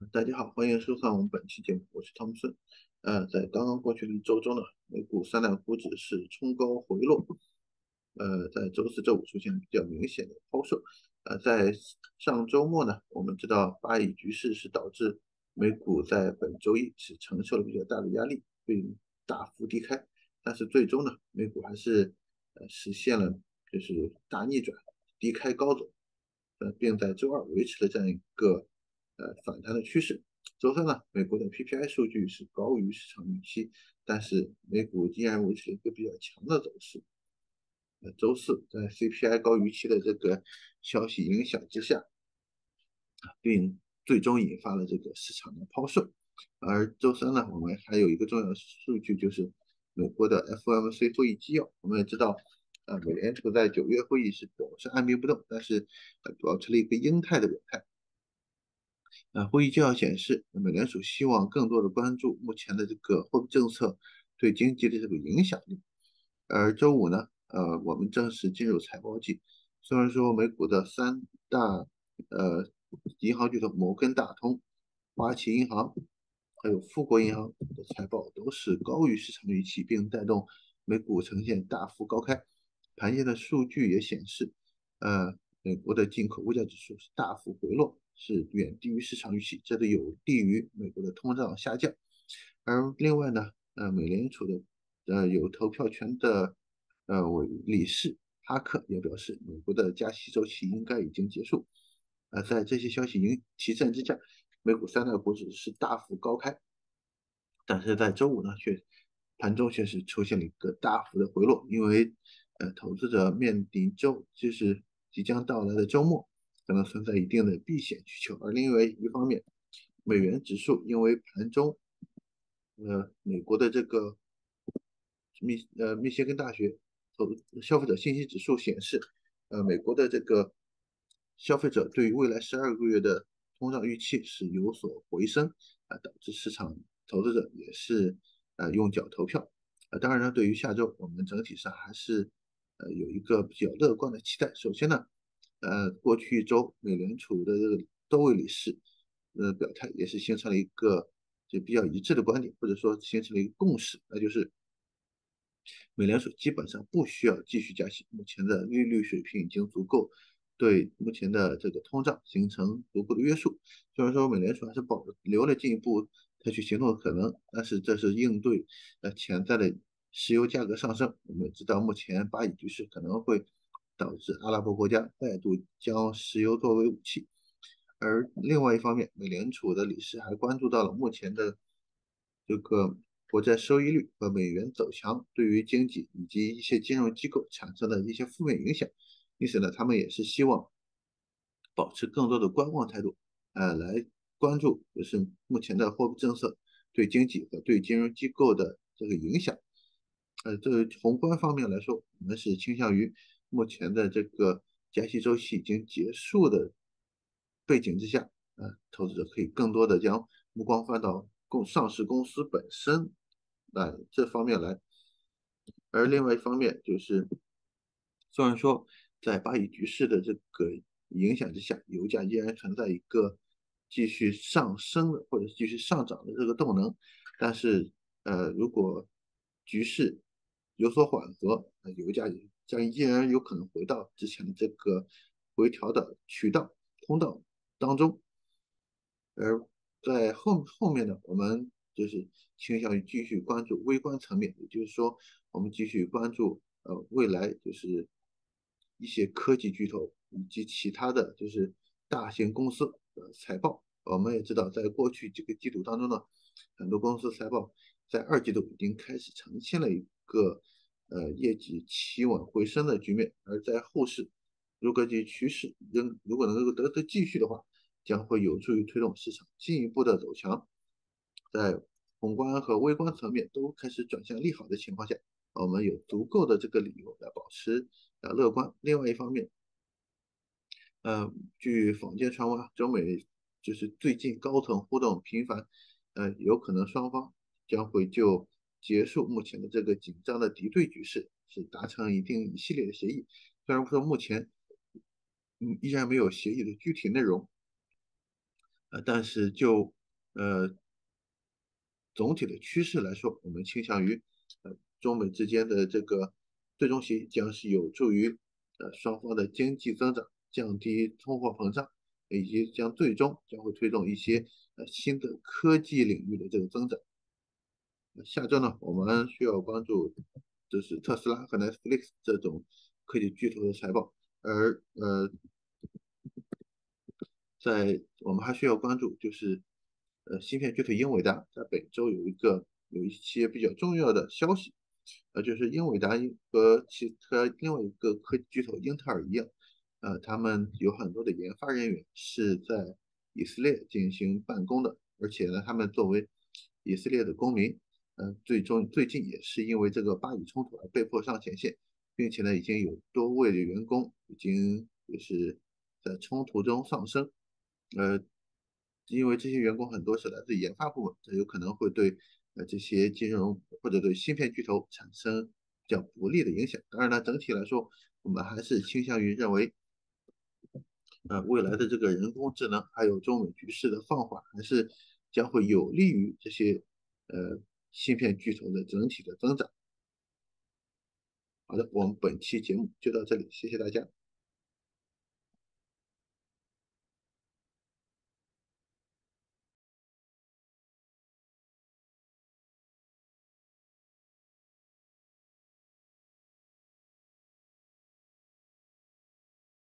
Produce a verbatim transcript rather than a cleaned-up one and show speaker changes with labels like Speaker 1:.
Speaker 1: 大家好，欢迎收看我们本期节目，我是汤姆森。呃，在刚刚过去的一周中呢，美股三大股指是冲高回落，呃，在周四周五出现了比较明显的抛售。呃，在上周末呢，我们知道巴以局势是导致美股在本周一是承受了比较大的压力，并大幅低开，但是最终呢，美股还是呃实现了就是大逆转，低开高走，呃，并在周二维持了这样一个呃反弹的趋势。周三呢，美国的 P P I 数据是高于市场预期，但是美股依然维持了一个比较强的走势。呃，周四在 C P I 高于预期的这个消息影响之下，并最终引发了这个市场的抛售。而周三呢，我们还有一个重要的数据，就是美国的 F O M C 会议纪要。我们也知道，呃，美联储在九月会议是表示按兵不动，但是呃保持了一个鹰派的表态。呃，会议纪要显示，美联储希望更多的关注目前的这个货币政策对经济的这个影响力。而周五呢，呃，我们正式进入财报季。虽然说美股的三大呃银行巨头摩根大通、花旗银行还有富国银行的财报都是高于市场预期，并带动美股呈现大幅高开。盘前的数据也显示，呃，美国的进口物价指数是大幅回落，是远低于市场预期，这都有利于美国的通胀下降。而另外呢，呃，美联储的呃有投票权的呃委理事哈克也表示，美国的加息周期应该已经结束。呃，在这些消息引提振之下，美股三大股指是大幅高开，但是在周五呢，却盘中却是出现了一个大幅的回落，因为呃投资者面临周就是即将到来的周末，可能存在一定的避险需求，而另外一方面，美元指数因为盘中呃美国的这个密呃密歇根大学投消费者信息指数显示，呃美国的这个消费者对于未来十二个月的通胀预期是有所回升，啊、呃导致市场投资者也是呃用脚投票。呃，当然呢，对于下周我们整体上还是呃有一个比较乐观的期待。首先呢，呃过去一周美联储的这个多位理事呃表态也是形成了一个就比较一致的观点，或者说形成了一个共识，那就是美联储基本上不需要继续加息，目前的利率水平已经足够对目前的这个通胀形成足够的约束。虽然说美联储还是保留了进一步采取行动的可能，但是这是应对呃潜在的石油价格上升。我们也知道，目前巴以局势可能会导致阿拉伯国家再度将石油作为武器。而另外一方面，美联储的理事还关注到了目前的这个国债收益率和美元走强对于经济以及一些金融机构产生的一些负面影响，因此呢，他们也是希望保持更多的观望态度，呃，来关注就是目前的货币政策对经济和对金融机构的这个影响。呃，这个宏观方面来说，我们是倾向于目前的这个加息周期已经结束的背景之下，呃，投资者可以更多的将目光放到共上市公司本身来这方面来，而另外一方面就是，虽然说在巴以局势的这个影响之下，油价依然存在一个继续上升的或者继续上涨的这个动能，但是呃，如果局势有所缓和，呃，油价也将依然有可能回到之前的这个回调的渠道通道当中。而在后后面呢，我们就是倾向于继续关注微观层面，也就是说，我们继续关注呃未来就是一些科技巨头以及其他的就是大型公司的财报。我们也知道，在过去几个季度当中呢，很多公司财报在二季度已经开始呈现了一个呃业绩企稳回升的局面，而在后市，如果这趋势仍如果能够得得继续的话，将会有助于推动市场进一步的走强。在宏观和微观层面都开始转向利好的情况下，我们有足够的这个理由来保持呃乐观。另外一方面，呃，据坊间传闻，中美就是最近高层互动频繁，呃，有可能双方将会就结束目前的这个紧张的敌对局势，是达成一定一系列的协议。虽然说目前嗯依然没有协议的具体内容， 呃，但是就呃总体的趋势来说，我们倾向于呃中美之间的这个最终协议将是有助于呃双方的经济增长，降低通货膨胀，以及将最终将会推动一些呃新的科技领域的这个增长。下周呢，我们需要关注就是特斯拉和 Netflix 这种科技巨头的财报，而呃，在我们还需要关注就是呃芯片巨头英伟达在本周有一个有一些比较重要的消息，呃，就是英伟达和其和另外一个科技巨头英特尔一样，呃，他们有很多的研发人员是在以色列进行办公的，而且呢，他们作为以色列的公民。呃，最终最近也是因为这个巴以冲突而被迫上前线，并且呢，已经有多位的员工已经就是在冲突中丧生。呃，因为这些员工很多是来自研发部门，这有可能会对呃这些金融或者对芯片巨头产生比较不利的影响。当然呢，整体来说，我们还是倾向于认为，呃，未来的这个人工智能还有中美局势的放缓，还是将会有利于这些呃芯片巨头的整体的增长。好的，我们本期节目就到这里，谢谢大家。